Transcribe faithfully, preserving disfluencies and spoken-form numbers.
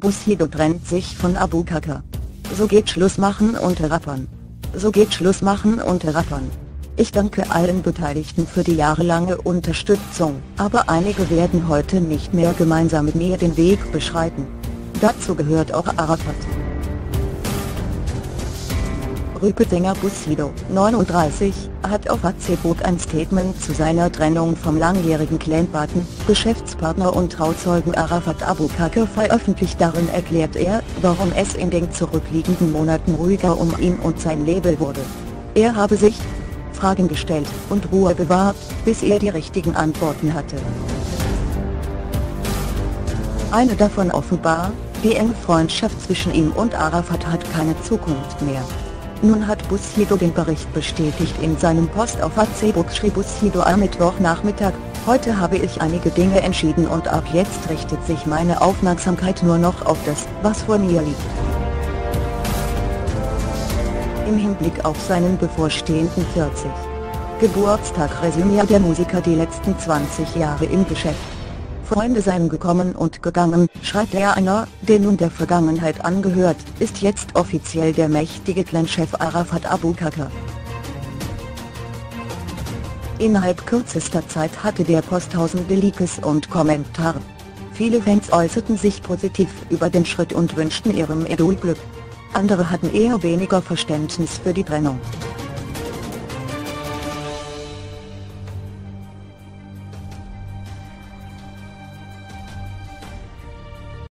Bushido trennt sich von Abu Kaka. So geht Schluss machen unter Rappern. So geht Schluss machen unter Rappern. Ich danke allen Beteiligten für die jahrelange Unterstützung, aber einige werden heute nicht mehr gemeinsam mit mir den Weg beschreiten. Dazu gehört auch Arafat. Rüpetinger Bushido, neununddreißig, hat auf Facebook ein Statement zu seiner Trennung vom langjährigen Clanpaten, Geschäftspartner und Trauzeugen Arafat Abu Kaka veröffentlicht. Darin erklärt er, warum es in den zurückliegenden Monaten ruhiger um ihn und sein Label wurde. Er habe sich Fragen gestellt und Ruhe bewahrt, bis er die richtigen Antworten hatte. Eine davon offenbar: die enge Freundschaft zwischen ihm und Arafat hat keine Zukunft mehr. Nun hat Bushido den Bericht bestätigt. In seinem Post auf Facebook schrieb Bushido am Mittwochnachmittag: Heute habe ich einige Dinge entschieden und ab jetzt richtet sich meine Aufmerksamkeit nur noch auf das, was vor mir liegt. Im Hinblick auf seinen bevorstehenden vierzigen Geburtstag resümiert der Musiker die letzten zwanzig Jahre im Geschäft. Freunde seien gekommen und gegangen, schreibt er. Einer, der nun der Vergangenheit angehört, ist jetzt offiziell der mächtige Clan-Chef Arafat Abu Kaka. Innerhalb kürzester Zeit hatte der Post tausende Likes und Kommentare. Viele Fans äußerten sich positiv über den Schritt und wünschten ihrem Idol Glück. Andere hatten eher weniger Verständnis für die Trennung.